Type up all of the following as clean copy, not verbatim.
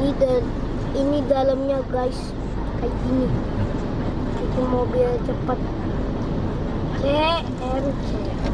ini dalamnya guys, kayak gini. Itu mobil cepat. CMC.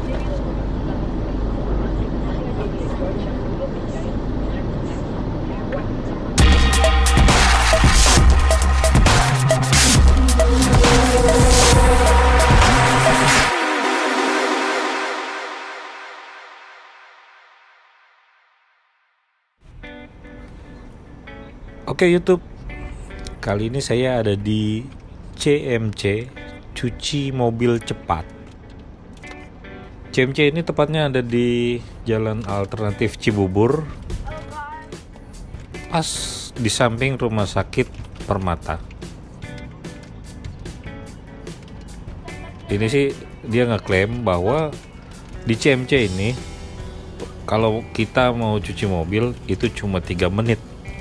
Oke YouTube, kali ini saya ada di CMC, cuci mobil cepat. CMC ini tepatnya ada di Jalan Alternatif Cibubur, pas di samping Rumah Sakit Permata. Ini sih dia ngeklaim bahwa di CMC ini kalau kita mau cuci mobil itu cuma 3 menit.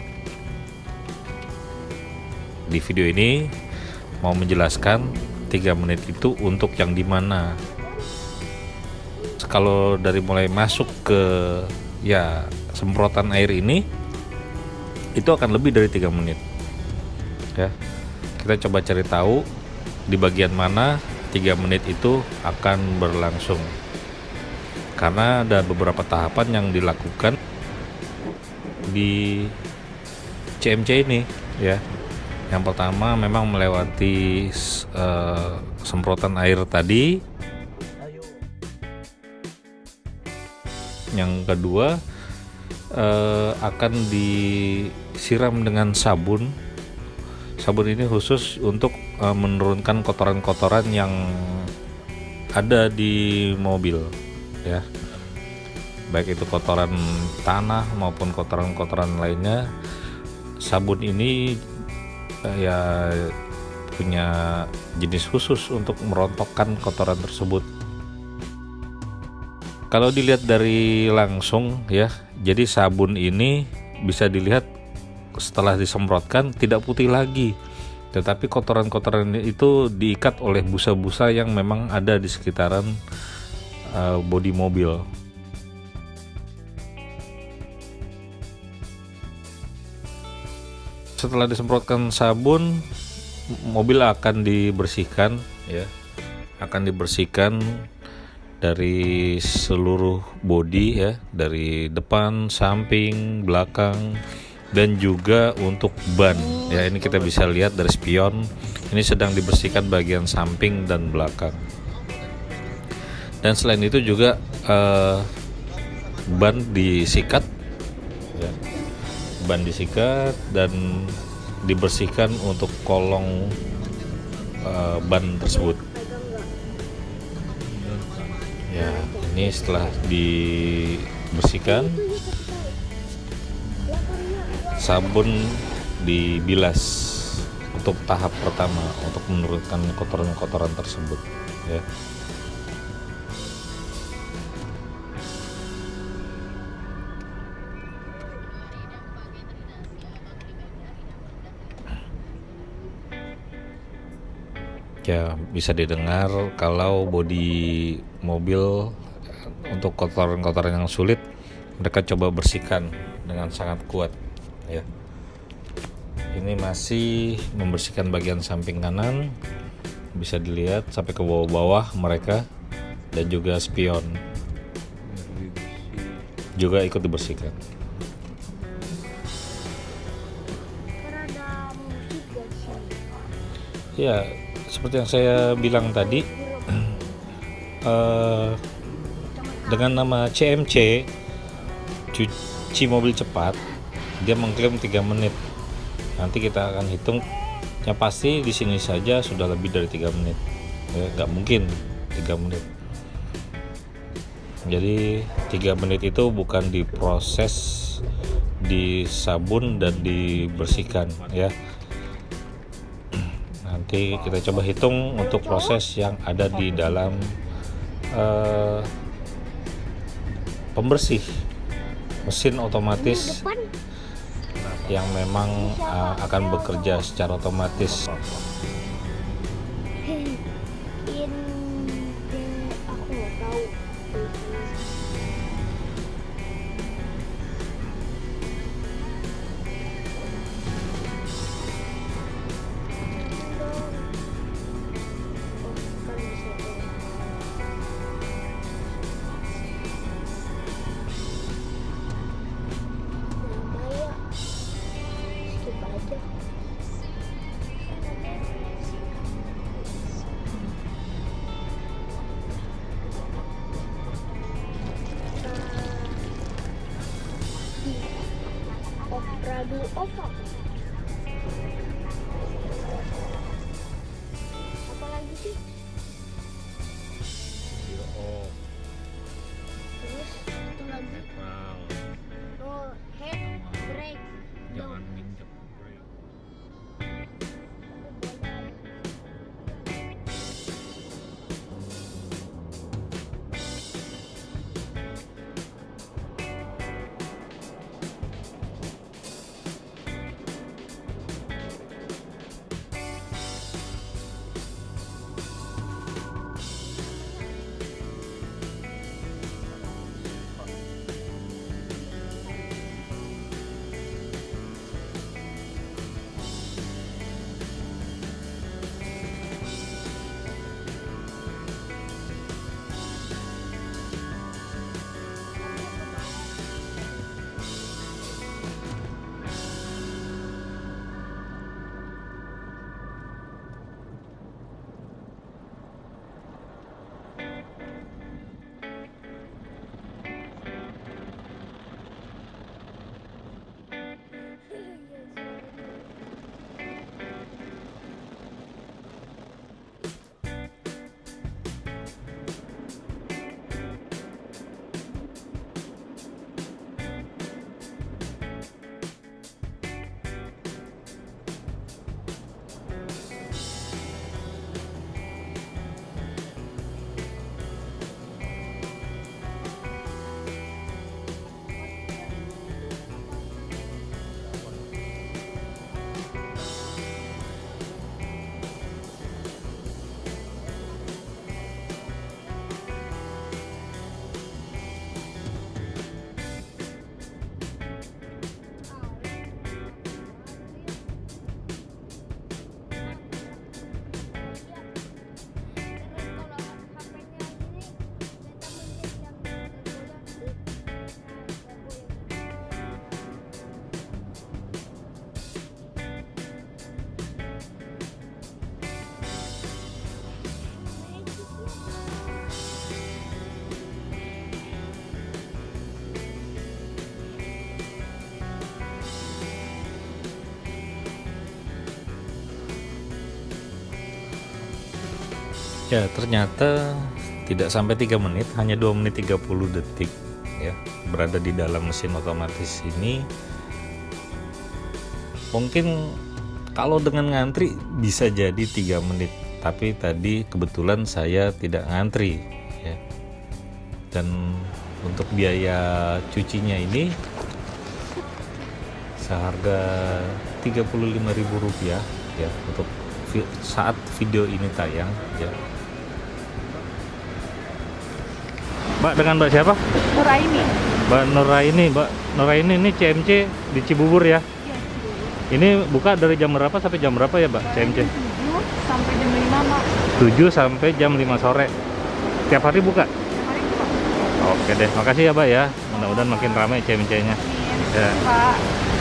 Di video ini mau menjelaskan 3 menit itu untuk yang dimana. Kalau dari mulai masuk ke semprotan air ini itu akan lebih dari 3 menit ya. Kita coba cari tahu di bagian mana 3 menit itu akan berlangsung, karena ada beberapa tahapan yang dilakukan di CMC ini ya. Yang pertama memang melewati semprotan air tadi. Yang kedua akan disiram dengan sabun. Sabun ini khusus untuk menurunkan kotoran-kotoran yang ada di mobil ya. Baik itu kotoran tanah maupun kotoran-kotoran lainnya. Sabun ini ya punya jenis khusus untuk merontokkan kotoran tersebut. Kalau dilihat dari langsung ya, jadi sabun ini bisa dilihat setelah disemprotkan tidak putih lagi, tetapi kotoran-kotoran itu diikat oleh busa-busa yang memang ada di sekitaran bodi mobil. Setelah disemprotkan sabun, mobil akan dibersihkan ya, akan dibersihkan dari seluruh bodi ya, dari depan, samping, belakang, dan juga untuk ban ya. Ini kita bisa lihat dari spion, ini sedang dibersihkan bagian samping dan belakang. Dan selain itu juga ban disikat ya. Ban disikat dan dibersihkan untuk kolong ban tersebut ya. Ini setelah dibersihkan, sabun dibilas untuk tahap pertama untuk menurunkan kotoran-kotoran tersebut ya. Ya, bisa didengar kalau bodi mobil untuk kotoran-kotoran yang sulit mereka coba bersihkan dengan sangat kuat ya. Ini masih membersihkan bagian samping kanan, bisa dilihat sampai ke bawah-bawah mereka, dan juga spion juga ikut dibersihkan. Ya, seperti yang saya bilang tadi, dengan nama CMC, cuci mobil cepat, dia mengklaim 3 menit. Nanti kita akan hitung, yang pasti di sini saja sudah lebih dari 3 menit ya, nggak mungkin 3 menit. Jadi 3 menit itu bukan diproses, disabun dan dibersihkan ya. Nanti kita coba hitung untuk proses yang ada di dalam pembersih mesin otomatis yang memang akan bekerja secara otomatis. dulu opa. Apa lagi sih? Terus satu lagi. Netral. Oh, head brake. Jangan nginjek brake. Ya, ternyata tidak sampai 3 menit, hanya 2 menit 30 detik ya, berada di dalam mesin otomatis ini. Mungkin kalau dengan ngantri bisa jadi 3 menit, tapi tadi kebetulan saya tidak ngantri ya. Dan untuk biaya cucinya ini seharga Rp35.000 ya untuk saat video ini tayang ya. Mbak, dengan Mbak siapa? Nuraini. Mbak Nuraini. Mbak Nuraini ini CMC di Cibubur ya? Iya, Cibubur. Ini buka dari jam berapa sampai jam berapa ya, Mbak? CMC? 7 sampai jam 5, Mbak. 7 sampai jam 5 sore. Tiap hari buka? Hari itu, Pak. Oke deh, makasih ya, Mbak ya. Mudah-mudahan makin ramai CMC-nya. Ya. Pak.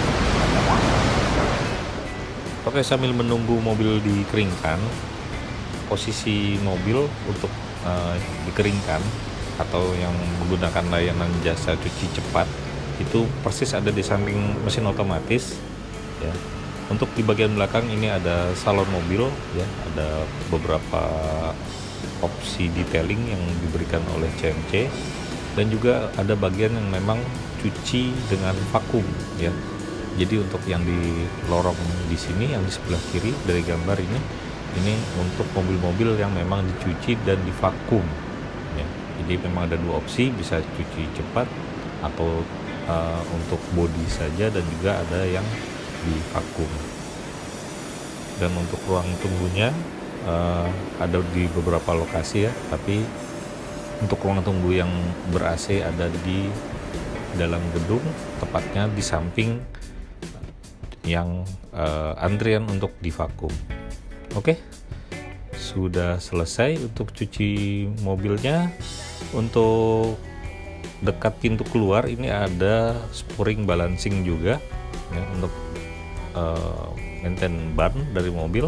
Oke, sambil menunggu mobil dikeringkan, posisi mobil untuk dikeringkan atau yang menggunakan layanan jasa cuci cepat itu persis ada di samping mesin otomatis ya. Untuk di bagian belakang ini ada salon mobil ya, ada beberapa opsi detailing yang diberikan oleh CMC, dan juga ada bagian yang memang cuci dengan vakum ya. Jadi untuk yang di lorong di sini, yang di sebelah kiri dari gambar ini untuk mobil-mobil yang memang dicuci dan divakum ya. Jadi memang ada 2 opsi, bisa cuci cepat atau untuk bodi saja, dan juga ada yang divakum. Dan untuk ruang tunggunya ada di beberapa lokasi ya, tapi untuk ruang tunggu yang ber-AC ada di dalam gedung, tepatnya di samping yang antrian untuk divakum. Oke, sudah selesai untuk cuci mobilnya. Untuk dekat pintu keluar ini ada spring balancing juga ya, untuk maintain ban dari mobil.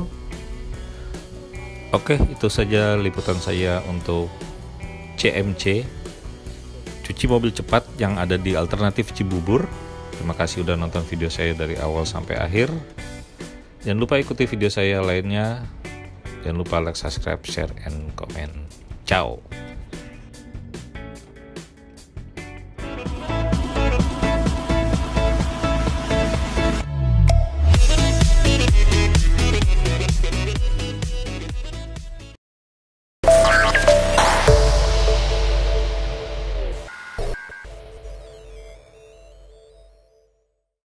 Oke, itu saja liputan saya untuk CMC cuci mobil cepat yang ada di Alternatif Cibubur Terima kasih udah nonton video saya dari awal sampai akhir. Jangan lupa ikuti video saya lainnya. Jangan lupa like, subscribe, share, and comment. Ciao.